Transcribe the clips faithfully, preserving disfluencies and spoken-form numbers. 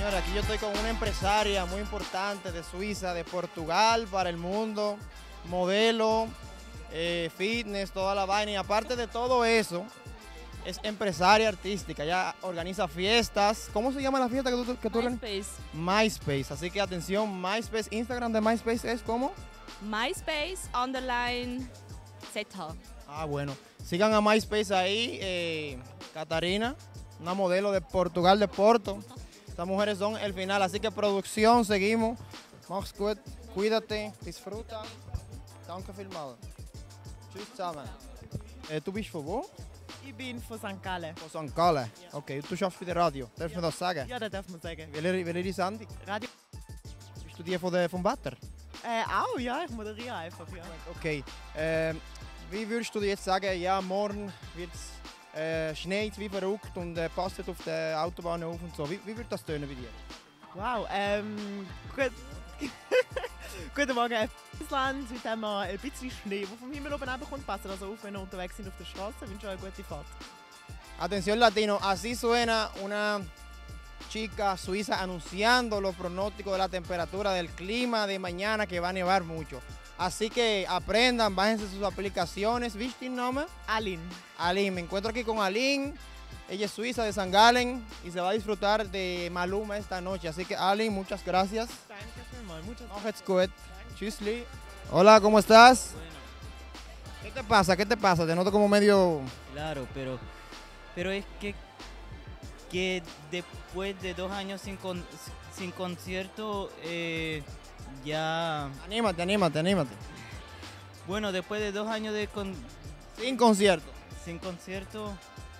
Señora, aquí yo estoy con una empresaria muy importante de Suiza, de Portugal, para el mundo, modelo, eh, fitness, toda la vaina. Y aparte de todo eso, es empresaria artística, ella organiza fiestas. ¿Cómo se llama la fiesta que tú, que tú organizas? MySpace. MySpace, así que atención, MySpace, Instagram de MySpace es ¿cómo? MySpace underline Z. Ah, bueno, sigan a MySpace ahí, eh, Catarina, una modelo de Portugal, de Porto. Estas mujeres son el final, así que producción, seguimos. Mach's gut, cuídate, disfruta. Danke vielmals. Tschüss zusammen. Eh, du bist von wo? Ich bin von Sankt Gallen. Von Sankt Gallen. Okay, du schaffst bei der Radio. Darf man das sagen? Ja, das darf man sagen. Welche, welche Sendung? Radio. Bist du die von der, vom Wetter? Äh, auch, ja, ich moderiere einfach, ja. Okay. Ähm, wie würdest du jetzt sagen, ja, morgen wird es äh, schneit wie verrückt und äh, passt auf der Autobahn auf und so. Wie, wie wird das tönen bei dir? Wow, ähm, gut. Guten Morgen, Island. Heute haben wir ein bisschen Schnee, der vom Himmel oben runterkommt. Passen also auf, wenn ihr unterwegs sind auf der Straße. Ich wünsche euch eine gute Fahrt. Atención latino, así suena una chica suiza anunciando los pronósticos de la temperatura del clima de mañana, que va a nevar mucho. Así que aprendan, bájense sus aplicaciones. ¿Viste el nombre? Aline. Aline, me encuentro aquí con Aline. Ella es suiza de San Galen y se va a disfrutar de Maluma esta noche. Así que Aline, muchas gracias. Danke vielmals. Muchas Macht's gut. Tschüssli. Hola, ¿cómo estás? ¿Qué te pasa? ¿Qué te pasa? Te noto como medio... Claro, pero, pero es que, que después de dos años sin, con, sin concierto, eh, ya... Anímate, anímate, anímate. Bueno, después de dos años de con, Sin concierto. sin concierto,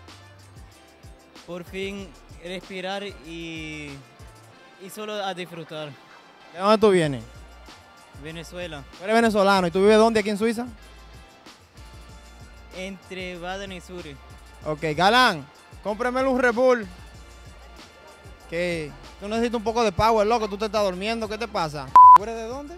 por fin respirar y, y solo a disfrutar. ¿De dónde tú vienes? Venezuela, Tú eres venezolano. ¿Y tú vives dónde aquí en Suiza? entre Baden y Zurich. Ok, Galán, cómprame un Red Bull. Que tú necesitas un poco de power, loco. Tú te estás durmiendo. ¿Qué te pasa? ¿Tú eres de dónde?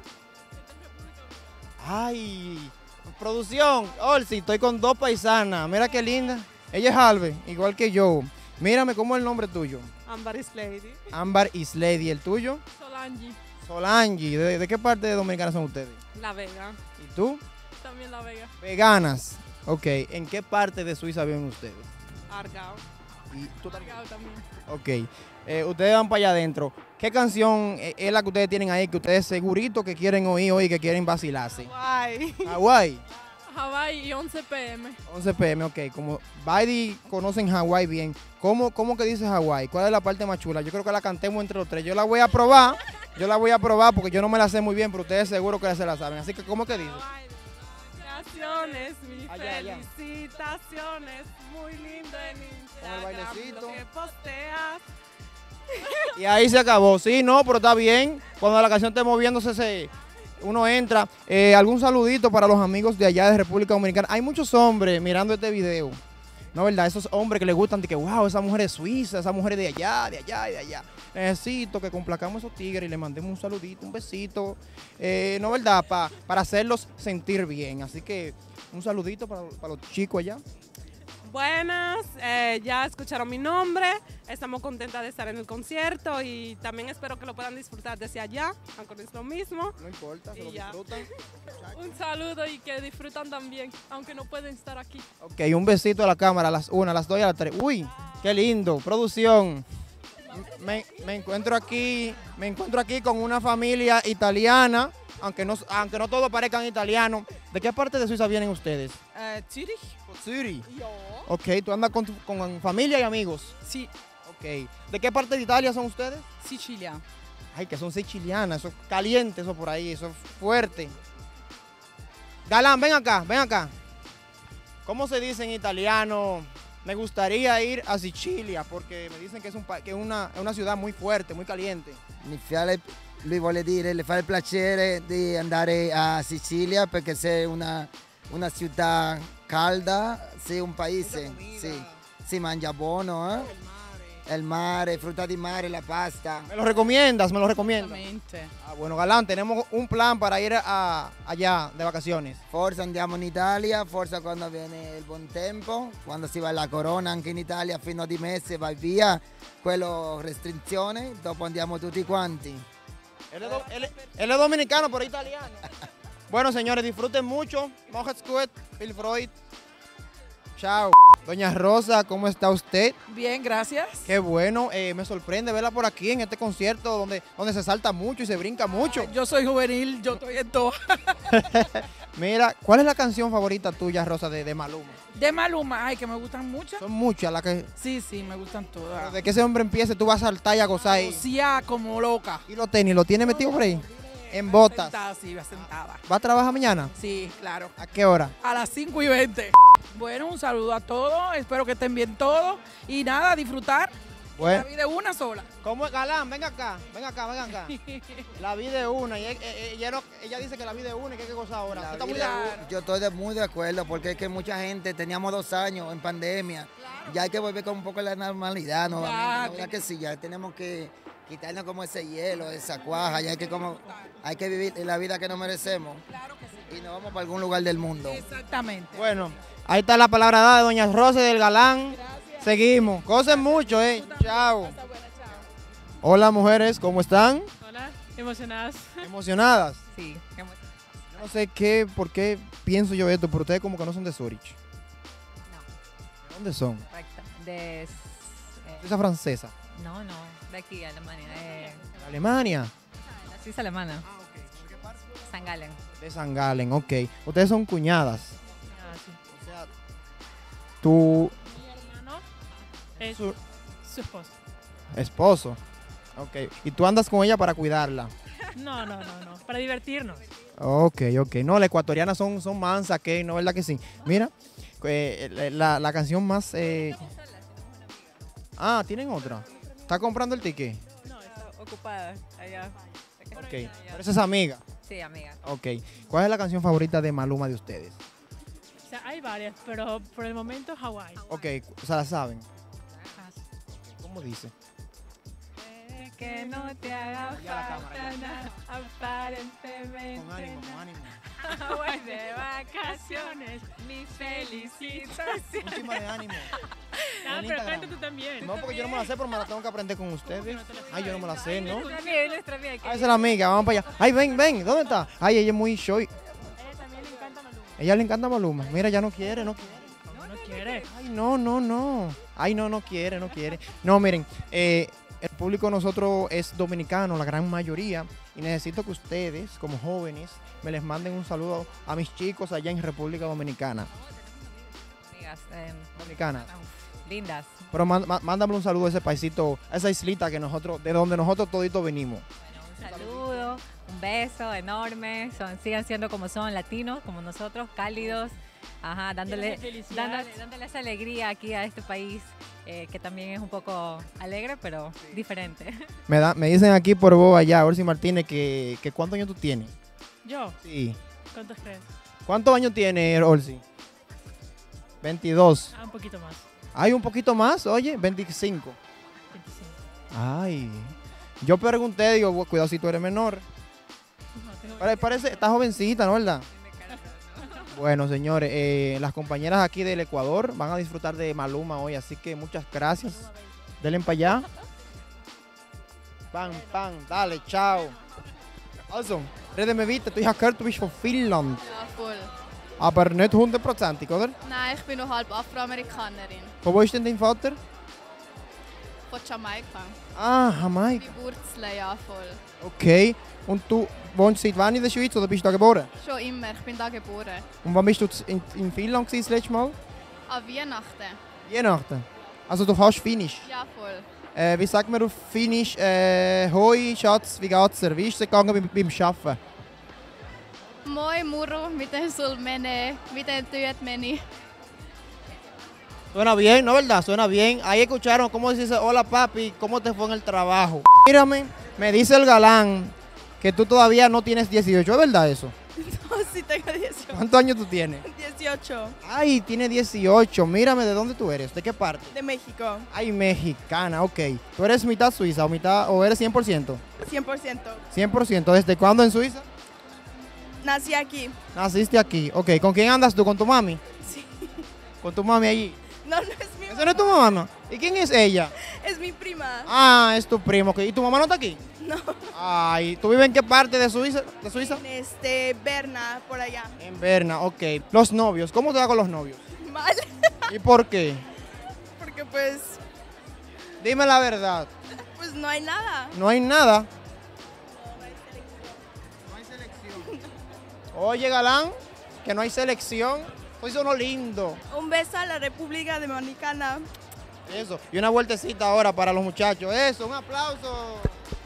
Ay, producción. Olsi, estoy con dos paisanas. Mira qué linda. Ella es Alve, igual que yo. Mírame, ¿cómo es el nombre tuyo? Amber is Lady. Ámbar Islady. ¿El tuyo? Solange, Solange. ¿De, de qué parte de Dominicana son ustedes? La Vega, ¿Y tú? también La Vega, Veganas. Ok, ¿en qué parte de Suiza viven ustedes? Argao, ¿Y tú también? Argao también. Ok, eh, ustedes van para allá adentro. ¿Qué canción eh, es la que ustedes tienen ahí que ustedes segurito que quieren oír hoy, que quieren vacilarse? Guay. Hawái, Hawaii y once pe eme. once pe eme, ok. Como Baidi conocen Hawái bien, ¿cómo, ¿cómo que dice Hawái? ¿Cuál es la parte más chula? Yo creo que la cantemos entre los tres. Yo la voy a probar, yo la voy a probar porque yo no me la sé muy bien, pero ustedes seguro que se la saben. Así que, ¿cómo que dice? Felicitaciones, mi Allá, allá. felicitaciones, muy lindo en Instagram, bailecito. lo que posteas. Y ahí se acabó. Sí, no, pero está bien. Cuando la canción esté moviéndose, se, uno entra. Eh, ¿Algún saludito para los amigos de allá de República Dominicana? Hay muchos hombres mirando este video. No, ¿verdad? Esos hombres que les gustan, de que, wow, esa mujer es suiza, esa mujer es de allá, de allá y de allá. Necesito que complacamos a esos tigres y le mandemos un saludito, un besito. Eh, no, ¿verdad? Pa, para hacerlos sentir bien. Así que un saludito para, para los chicos allá. Buenas, eh, ya escucharon mi nombre, estamos contentas de estar en el concierto y también espero que lo puedan disfrutar desde allá, aunque no es lo mismo. No importa, se Y lo ya. disfrutan. Un saludo y que disfrutan también, aunque no pueden estar aquí. Ok, un besito a la cámara, a las una, a las dos y a las tres. Uy, qué lindo, producción. Me, me encuentro aquí, me encuentro aquí con una familia italiana, aunque no, aunque no todos parezcan italianos. ¿De qué parte de Suiza vienen ustedes? Äh, Zürich? Zurich. Ja. Ok, tú andas con, tu- con familia y amigos. Sí. Ok. ¿De qué parte de Italia son ustedes? Sicilia. Ay, que son sicilianas, eso es caliente, eso por ahí, eso es fuerte. Galán, ven acá, ven acá. ¿Cómo se dice en italiano? Me gustaría ir a Sicilia porque me dicen que es, un, pa- que es una, es una ciudad muy fuerte, muy caliente. Iniziale, lui vuole dire, le fa il piacere di andare a Sicilia perché sei una, una città calda, sei un paese, Mucha comida. sì, si mangia buono, eh? el mare, fruta di mare, la pasta. ¿Me lo recomiendas? ¿Me lo recomiendas? Esattamente. Ah, bueno, Galán, tenemos un plan para ir a, allá de vacaciones. Forse andiamo in Italia, forse quando viene il buon tempo, quando si va alla Corona anche in Italia fino di mese vai via, quello restrizione, dopo andiamo tutti quanti. Él es, do- él es- él es dominicano, pero italiano. Bueno, señores, disfruten mucho. Mojas Squid, Phil Freud. Chao. Doña Rosa, ¿cómo está usted? Bien, gracias. Qué bueno, eh, me sorprende verla por aquí en este concierto donde, donde se salta mucho y se brinca mucho. Yo soy juvenil, yo estoy en todo. Mira, ¿cuál es la canción favorita tuya, Rosa, de, de Maluma? De Maluma, ay, que me gustan mucho. Son muchas las que... Sí, sí, me gustan todas. De que ese hombre empiece, tú vas a saltar y a gozar ahí. Lucía como loca. Y los tenis, ¿lo tiene metido por ahí? En botas. Sentada, sí, sentada. ¿Va a trabajar mañana? Sí, claro. ¿A qué hora? A las cinco y veinte. Bueno, un saludo a todos. Espero que estén bien todos. Y nada, disfrutar. Bueno. La vida es una sola. ¿Cómo es, Galán? Venga acá, venga acá, venga acá. La vida es una. Y ella, ella no- ella dice que la vida es una y que hay que gozar ahora. La ¿Usted está muy vida- de acuerdo? yo estoy de- muy de acuerdo porque es que mucha gente, teníamos dos años en pandemia, ya hay que volver con un poco la normalidad nuevamente, Ya, la verdad que sí, ya tenemos que quitarnos como ese hielo, esa cuaja, ya hay que como, hay que vivir la vida que nos merecemos y nos vamos para algún lugar del mundo. Exactamente. Bueno, ahí está la palabra dada de Doña Rosa y del Galán. Seguimos. Gocen mucho, eh. Chao. Hola, mujeres, ¿cómo están? Hola, emocionadas. ¿Emocionadas? Sí, Yo no sé qué, por qué pienso yo esto, pero ustedes como que no son de Zurich. no, ¿De dónde son? correcto. De, eh, Esa francesa. no, no, de aquí, Alemania, de ¿De Alemania? la Suiza alemana. San Galen. De San Galen, ok. Ustedes son cuñadas. Ah, sí. O sea, tu Mi hermano es su su esposo. esposo. Ok. Y tú andas con ella para cuidarla. No, no, no, no. Para divertirnos. Ok, ok. No, las ecuatorianas son, son mansas, ¿qué? ¿No verdad que sí? Mira, eh, la, la canción más... eh, Ah, ¿tienen otra? ¿Está comprando el ticket? No, está ocupada allá. Ok. Pero esa es amiga. Sí, amiga. Ok. ¿Cuál es la canción favorita de Maluma de ustedes? O sea, hay varias, pero por el momento Hawái. Ok, o sea, la saben. ¿Cómo dice? Que no te haga Ya la cámara, falta nada, aparentemente. Con ánimo, con ánimo. Hawái de vacaciones, mi felicitación. Un chisme de ánimo. Ah, En pero Instagram. canta tú también. No, porque yo no me la sé, pero me la tengo que aprender con ustedes. Ay, yo no me la sé, ¿no? Nuestra amiga, nuestra amiga. Ah, esa es la amiga, vamos para allá. Ay, ven, ven, ¿dónde está? Ay, ella es muy show. Ella también le encanta Maluma. Ella le encanta Maluma. Mira, ya no quiere, no quiere. ¿Cómo no quiere? Ay, no, no, no. Ay, no, no quiere, no quiere. No, miren, eh, el público de nosotros es dominicano, la gran mayoría, y necesito que ustedes, como jóvenes, me les manden un saludo a mis chicos allá en República Dominicana. Amigas, eh, Dominicana. lindas. Pero man- ma- mándame un saludo a ese paisito, a esa islita que nosotros, de donde nosotros toditos venimos. Un saludo, un beso enorme. Son, sigan siendo como son, latinos, como nosotros, cálidos. Ajá, dándole, Llenos de felicidad. dándole, dándole esa alegría aquí a este país, eh, que también es un poco alegre, pero diferente. Me, da, me dicen aquí por vos allá, Orsi Martínez, que, que ¿cuántos años tú tienes? Yo, Sí. ¿cuántos crees? ¿Cuántos años tiene Orsi? veintidós. Ah, un poquito más. Hay un poquito más, oye, veinticinco. veinticinco. Ay. Yo pregunté, digo, "Bu- cuidado si tú eres menor. No, tengo Pare- Parece, está jovencita, ¿no verdad? Bueno, señores, eh, las compañeras aquí del Ecuador van a disfrutar de Maluma hoy, así que muchas gracias. Denle para allá. Pam, pam, dale, chao. Also, reden wir weiter. Du hast gehört, du bist von Finnland, Ja, voll. aber nicht hundertprozentig, oder? Nein, ich bin noch halb Afroamerikanerin. Von wo ist denn dein Vater? Von Jamaika. Ah, Jamaika. Die Wurzeln, ja, voll. Okay. Und du wohnst seit wann in der Schweiz oder bist du da geboren? Schon immer, ich bin da geboren. Und wann bist du in, in Finnland gewesen, das letzte Mal? An Weihnachten. Weihnachten. Also du kannst Finnisch. Ja, voll. Äh, wie sagt man auf Finnisch? Äh, Hoi, Schatz, wie geht's dir? Wie ist es gegangen beim, beim Arbeiten? Moi muru, miten sul menee? Miten työt meni? Suena bien, ¿no verdad? Suena bien. Ahí escucharon cómo dice, hola papi, ¿cómo te fue en el trabajo? Mírame, me dice el galán que tú todavía no tienes dieciocho, ¿es verdad eso? No, sí tengo dieciocho. ¿Cuántos años tú tienes? dieciocho. dieciocho. Ay, tiene dieciocho. Mírame, ¿de dónde tú eres? ¿De qué parte? De México. Ay, mexicana, ok. ¿Tú eres mitad suiza o mitad o eres cien por ciento? cien por ciento. cien por ciento. ¿Desde cuándo en Suiza? Nací aquí. Naciste aquí. Ok, ¿con quién andas tú? ¿Con tu mami? Sí. ¿Con tu mami allí? No, no es mi ¿Esa no es tu mamá? ¿Y quién es ella? Es mi prima. Ah, es tu primo. ok. ¿Y tu mamá no está aquí? No. Ay, ¿tú vives en qué parte de Suiza? ¿De Suiza? En este, Berna, por allá. En Berna, ok. Los novios, ¿cómo te va con los novios? Mal. ¿Y por qué? Porque pues, Dime la verdad. pues no hay nada. No hay nada. Oye, galán, que no hay selección. Soy uno lindo. Un beso a la República Dominicana. Eso. Y una vueltecita ahora para los muchachos. Eso, un aplauso.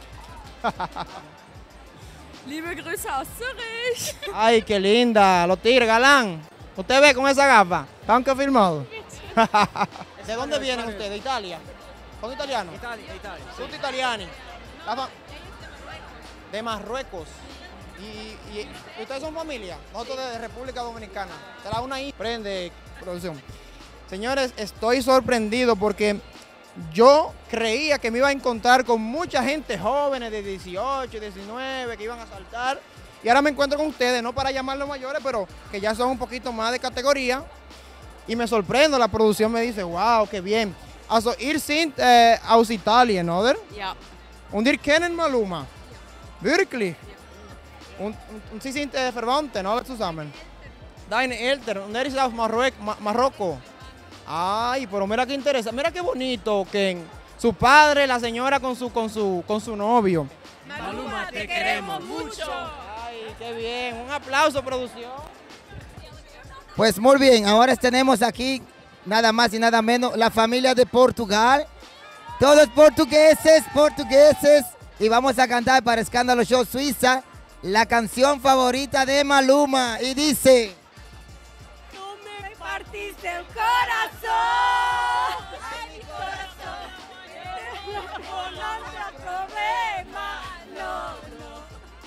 Liebe Grüße aus Zürich. Ay, qué linda. Los tigres, galán. ¿Usted ve con esa gafa? ¿Están confirmados? ¿De dónde vienen ustedes? ¿De Italia? ¿Son italianos? Italia, Italia. Son italianos. La fa- De Marruecos. Y, y- y ustedes son familia. Nosotros de República Dominicana. Será una I. Prende, producción. Señores, estoy sorprendido porque yo creía que me iba a encontrar con mucha gente jóvenes de dieciocho, diecinueve que iban a saltar. Y ahora me encuentro con ustedes, no para llamarlos mayores, pero que ya son un poquito más de categoría. Y me sorprendo, la producción me dice, wow, qué bien. Also, ihr sind äh, aus Italien, oder? Ja. Und ihr kennen Maluma? Wirklich? Und, und, und Sie sind äh, Verwandte, alle zusammen? Deine Eltern, und er ist aus Marruec Ma Marokko. Ay, pero mira qué interesante, mira qué bonito, Ken. Su padre, la señora con su, con su, con su novio. Maluma, te queremos mucho. Ay, qué bien. Un aplauso, producción. Pues muy bien, ahora tenemos aquí nada más y nada menos la familia de Portugal. Todos portugueses, portugueses. Y vamos a cantar para Escándalo Show Suiza la canción favorita de Maluma. Y dice... Tú me partiste el corazón. Ay, mi corazón. Por nuestro problema. No, no.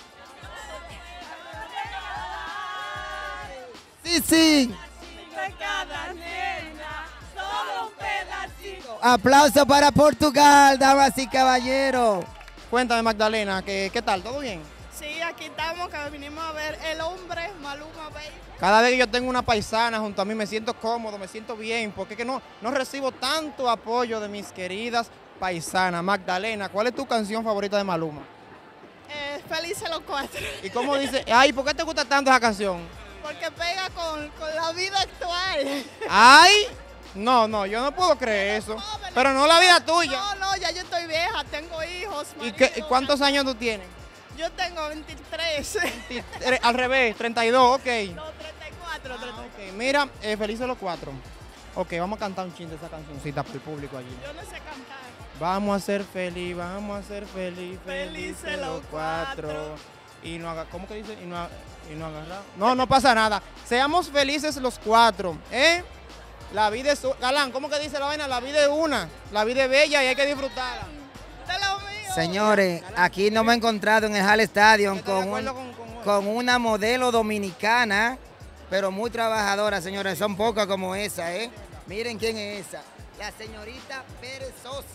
Sí, sí. De cada nena, solo un pedacito. Aplauso para Portugal, damas y caballeros. Cuéntame, Magdalena, ¿qué, qué tal? ¿Todo bien? Sí, aquí estamos, que vinimos a ver El Hombre, Maluma Baby. Cada vez que yo tengo una paisana junto a mí me siento cómodo, me siento bien, porque es que no, no recibo tanto apoyo de mis queridas paisanas. Magdalena, ¿cuál es tu canción favorita de Maluma? Eh, Felices los cuatro. ¿Y cómo dice? Ay, ¿por qué te gusta tanto esa canción? Porque pega con, con la vida actual. Ay, no, no, yo no puedo creer eso. Pero no la vida tuya. No, no, ya yo estoy vieja, tengo hijos. ¿Y qué, y cuántos años tú tienes? Yo tengo veintitrés. veintitrés, al revés, treinta y dos, ok. No, treinta y cuatro, treinta y cuatro. Ok, mira, eh, felices los cuatro. Ok, vamos a cantar un chin de esa cancioncita para el público allí. Yo no sé cantar. Vamos a ser feliz, vamos a ser feliz, Felices felices los los cuatro. cuatro. Y no haga, ¿cómo que dice? Y no, ha- y no agarrar. No, no pasa nada. Seamos felices los cuatro, ¿eh? La vida es, u- Galán, ¿cómo que dice la vaina? La vida es una, la vida es bella y hay que disfrutarla. De lo mío. Señores, aquí nos hemos encontrado en el Hall Stadium ¿Estás de con, un- acuerdo con- con- con una modelo dominicana, pero muy trabajadora, señores. Son pocas como esa, ¿eh? Miren quién es esa. La señorita Pérez Sosa.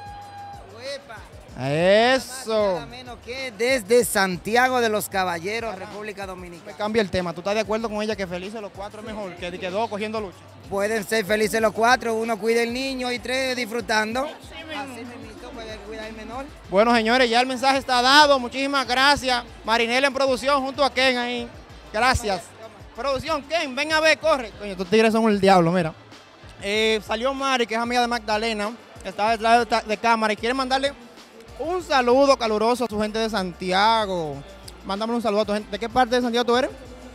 Uepa. Eso. Nada menos que desde Santiago de los Caballeros, República Me Dominicana. cambia el tema. ¿Tú estás de acuerdo con ella que felices los cuatro es mejor que que dos cogiendo lucha? Pueden ser felices los cuatro, uno cuida el niño y tres disfrutando. Así mismo puede cuidar el menor. Bueno, señores, ya el mensaje está dado. Muchísimas gracias. Marinela en producción junto a Ken ahí. Gracias. Producción, Ken, ven a ver, corre. Coño, estos tigres son el diablo, mira. Eh, salió Mari, que es amiga de Magdalena, que está detrás de, de cámara y quiere mandarle un saludo caluroso a su gente de Santiago. Mándame un saludo a tu gente. ¿De qué parte de Santiago tú eres?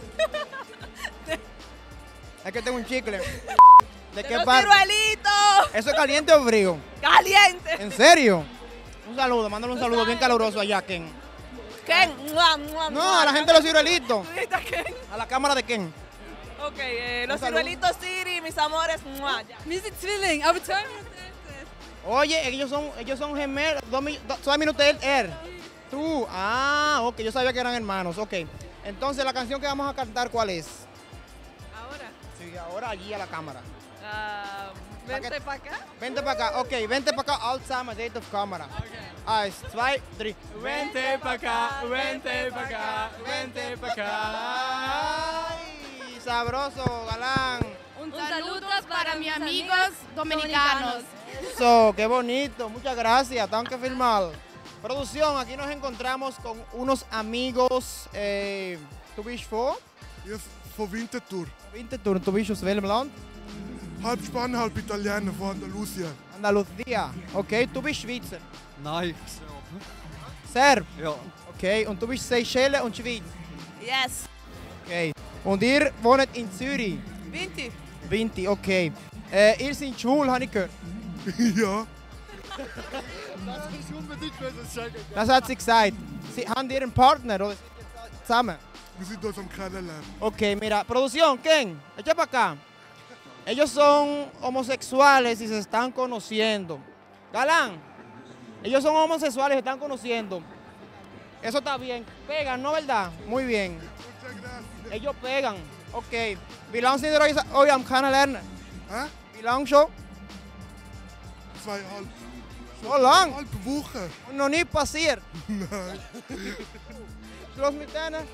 Es que tengo un chicle. ¿De qué Los parte? ciruelitos. ¿Eso es caliente o frío? Caliente. ¿En serio? Un saludo, mándale un saludo bien caluroso allá, Ken. Ken. Mua, mua, No, mua. a la gente de los ciruelitos. ¿Viste, Ken? A la cámara de Ken. Ok, eh, los Un saludo. ciruelitos Siri, mis amores. Mua, ya. Wir sind Zwilling, aber zwei Minuten Oye, ellos son, ellos son gemelos, dos, mi- dos, dos minutos él, él. Tú, ah, ok, yo sabía que eran hermanos, ok. Entonces, la canción que vamos a cantar, ¿cuál es? Ahora. Sí, ahora allí a la cámara. Ah, vente para acá. Vente para acá, ok, vente para acá, all time, date of cámara. Eins, zwei, drei. Vente pa' acá, vente pa' acá, vente pa' acá. Ay, sabroso, galán. Un saludo para mis amigos dominicanos. Eso, qué bonito, muchas gracias, tengo que filmar. Producción, aquí nos encontramos con unos amigos. Eh, ¿Tú bist voor? Yes, voor Winterthur. Winterthur, ¿tú bist aus welchem Land? Halb Spanier, halb Italiener, von Andalusia. Andalucía, ok, ¿tú bist Schweizer? Nein. Serb? Ja. Ok, und du bist Seychellen und Schweiz? Yes. Okay. Und ihr wohnt in Zürich? Vinti. Vinti, okay. Äh, ihr seid schwul, habe ich gehört. Ja. Das ist unbedingt, wenn es sagen. Das hat sie gesagt. Sie, haben ihr einen Partner oder sind ihr zusammen? Wir sind uns am Kennenlernen. Ok, mira, producción, Ken, echa para acá. Ellos son homosexuales y se están conociendo. Galán, ellos son homosexuales y se están conociendo. Eso está bien. Pegan, ¿no, verdad? Muy bien. Muchas gracias. Ellos pegan. Ok. Wie lange sind ihr euch hoy am Kennenlernen? Hä? Wie lange schon? Zweieinhalb. So lang? Halbe Woche. Und noch nie passiert. Nein. Schluss mit denen?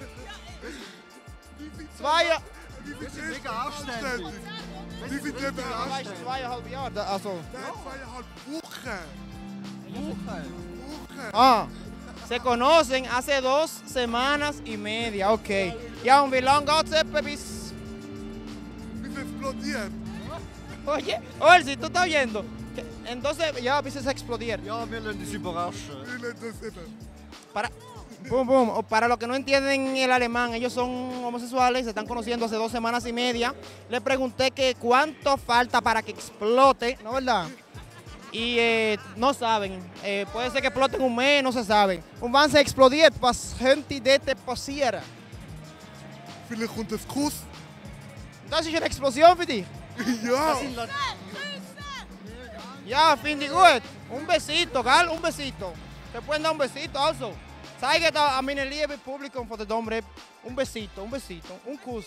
Zwei Jahre. Wie viel ist mega anständig? Wie viel Treppen anständig? Zweieinhalb Jahre. da- Also. Nein, zweieinhalb Wochen. Woche. Woche. Ah, se conocen hace dos semanas y media. Ok. Ja, und wie lange geht es etwa bis... Bis es explodiert. Oye, oye, si tú estás oyendo. que Entonces, ya, bis es explodiert. Ja, wir lassen uns überraschen. Wir lassen uns eben. Para, boom, boom. O para los que no entienden el alemán, ellos son homosexuales, se están conociendo hace dos semanas y media. Le pregunté que cuánto falta para que explote, ¿no verdad? Y eh, no saben. Eh, puede ser que explote en un mes, no se saben. Und wann se explodiert, was könnte dort passieren? Vielleicht kommt ein Kuss. Das ist eine Explosion für dich? Ja. Ja, finde ich gut. Un besito, gell? Un besito. Se pueden dar un besito, also. Zeige da a meine liebe Publikum von der Domrep un besito, un besito, un kuss.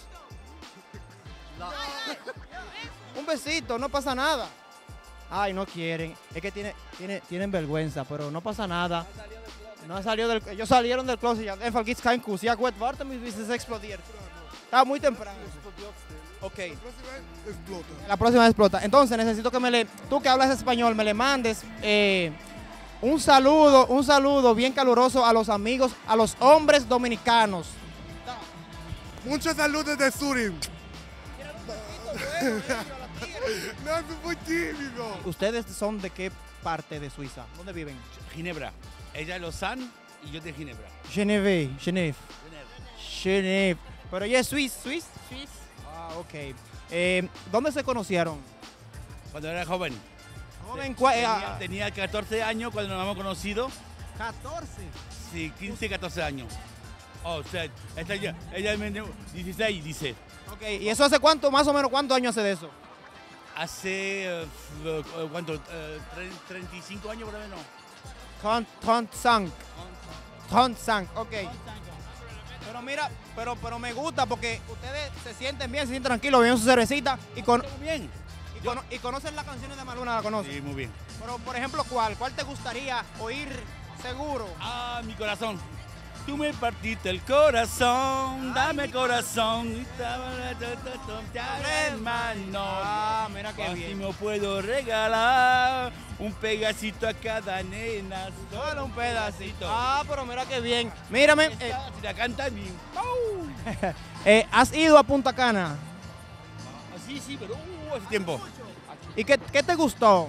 Un besito, no pasa nada. Ay, no quieren. Es que tiene, tiene, tienen vergüenza, pero no pasa nada. No salió del, ellos salieron del closet ya. Einfach gibt's kein Kuss. Ja gut, warten bis es explodiert. Está muy temprano. Ok. La próxima vez explota. La próxima explota. Entonces necesito que me le, tú que hablas español, me le mandes eh, un saludo, un saludo bien caluroso a los amigos, a los hombres dominicanos. Muchos saludos de Surim. No, es muy tímido. ¿Ustedes son de qué parte de Suiza? ¿Dónde viven? Ginebra. Ella es Lausanne y yo de Ginebra. Geneve, Geneve. Geneve. Pero ella es suiza, ¿Suiza? Ah, ok. Eh, ¿Dónde se conocieron? Cuando era joven. Joven, cua- eh, Tenía, ah, tenía catorce años cuando nos hemos conocido. catorce. Sí, quince, catorce años. Oh, o sea, esta ya- ella me dieciséis, dice. Ok, ¿y eso hace cuánto, más o menos, cuántos años hace de eso? Hace, eh, f- eh, ¿cuánto? Eh, tre- treinta y cinco años por lo menos. treinta-cinco. treinta-cinco, ok. Pero mira, pero, pero me gusta porque ustedes se sienten bien, se sienten tranquilos, beben su cervecita y, con, Bien. y, cono- y conocen las canciones de Maluna, ¿la conocen? Sí, muy bien. Pero, por ejemplo, ¿cuál? ¿Cuál te gustaría oír seguro? Ah, mi corazón. Tú me partiste el corazón, dame corazón. Hermano. Ah, mira qué Así bien. me puedo regalar un pedacito a cada nena. Solo un pedacito. Ah, pero mira qué bien. Mírame, eh, Si la canta bien. eh, ¿has ido a Punta Cana? Sí, sí, pero uh, hace tiempo. ¿Y qué, qué te gustó?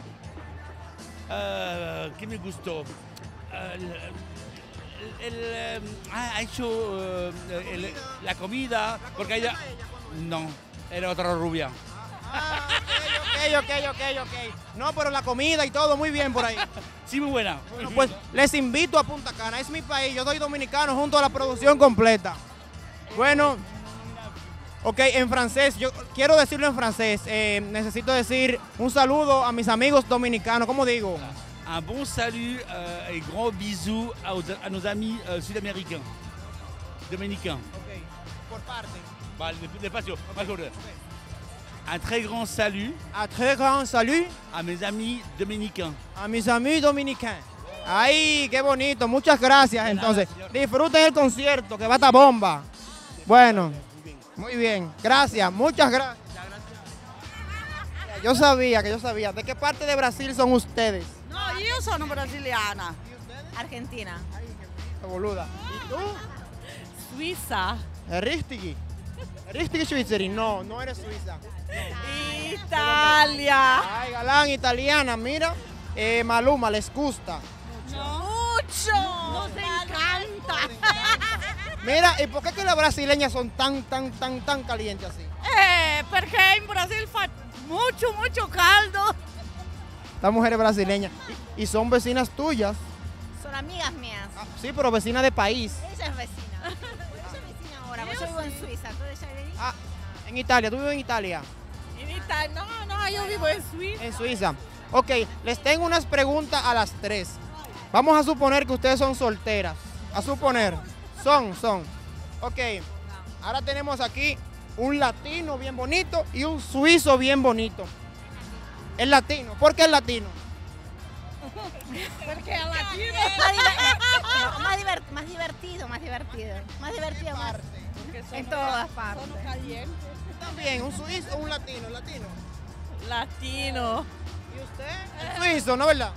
Ah, ¿Qué me gustó? Ah, el, el, eh, ah, ha hecho eh, el- la comida, porque ella... No, era otra rubia. Ah, ok, ok, ok, ok, ok. No, pero la comida y todo muy bien por ahí. Sí, muy buena. Bueno, pues les invito a Punta Cana, es mi país, yo soy dominicano junto a la producción completa. Bueno, ok, en francés, yo quiero decirlo en francés, eh, necesito decir un saludo a mis amigos dominicanos, ¿cómo digo? Un bon salut euh, et gros bisous à, aux- à nos amis euh, sud-américains, dominicains. Ok, por parte. Vale, despacio, más fuerte. Un très grand salut. Un très grand salut. A mes amis dominicains. A mis amigos dominicanos. Ay, qué bonito. Muchas gracias. Entonces, disfruten el concierto, que va a estar bomba. Bueno, muy bien. Gracias, muchas gracias. Yo sabía, que yo sabía. ¿De qué parte de Brasil son ustedes? No, yo soy brasiliana. Argentina. Boluda. ¿Y tú? Suiza. Ristigi. Ristigi Svizzeri. No, no eres suiza. Italia. Ay, galán, italiana. Mira, eh, Maluma, ¿les gusta? Mucho. Nos encanta. Mira, ¿y por qué que las brasileñas son tan, tan, tan, tan calientes así? Eh, porque en Brasil fa mucho, mucho caldo. Estas mujeres brasileñas. Y, y son vecinas tuyas. Son amigas mías. Ah, sí, pero vecinas de país. Ella es vecina. Yo soy vecina ahora, pues yo vivo en Suiza. Entonces ella vive Ah, en Italia. ¿Tú vives en Italia? en Italia. No, no, yo vivo en Suiza. En Suiza. Ok, les tengo unas preguntas a las tres. Vamos a suponer que ustedes son solteras. A suponer. Son, son. Ok, ahora tenemos aquí un latino bien bonito y un suizo bien bonito. El latino. ¿Por qué el latino? Porque el latino más, diver no, más, divert más divertido, más divertido. Más divertido más. En todas partes. También, un suizo o un latino, latino. Latino. ¿Y usted? El suizo, ¿no verdad?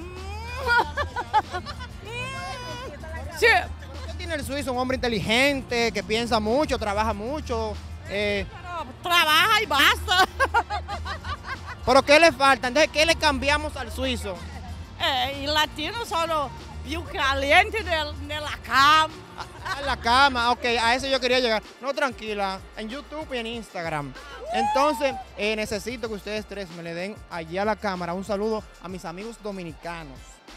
Sí. ¿Qué tiene el suizo? Un hombre inteligente, que piensa mucho, trabaja mucho. Eh, Trabaja y basta. ¿Pero qué le falta? Entonces, ¿qué le cambiamos al suizo? Eh, el latino solo più caliente de, de la cama. A la cama, ok, a eso yo quería llegar. No, tranquila, en YouTube y en Instagram. Entonces, eh, necesito que ustedes tres me le den allí a la cámara un saludo a mis amigos dominicanos.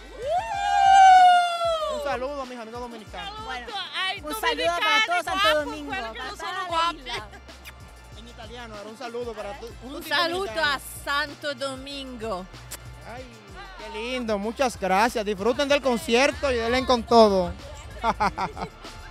Un saludo a mis amigos dominicanos. Bueno, un saludo para todo Santo Domingo. Para toda la isla. En italiano, era un saludo para todos. Un saludo a Santo Domingo. Ay, qué lindo, muchas gracias. Disfruten del concierto y denle con todo.